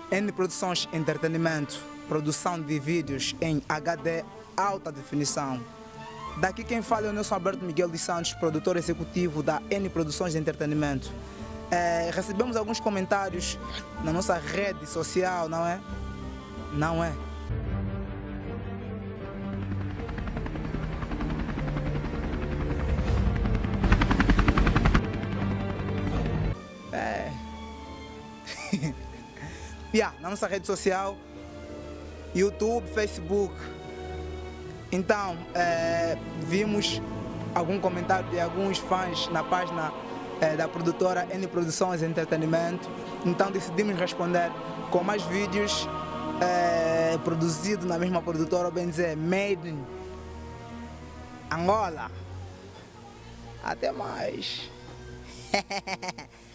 N Produções Entretenimento, produção de vídeos em HD alta definição. Daqui quem fala é o Nelson Alberto Miguel dos Santos, produtor executivo da N Produções de Entretenimento. Recebemos alguns comentários na nossa rede social, não é? Não é? Na nossa rede social, YouTube, Facebook. Então, vimos algum comentário de alguns fãs na página da produtora N Produções Entretenimento. Então decidimos responder com mais vídeos produzidos na mesma produtora, ou bem dizer, made in Angola. Até mais.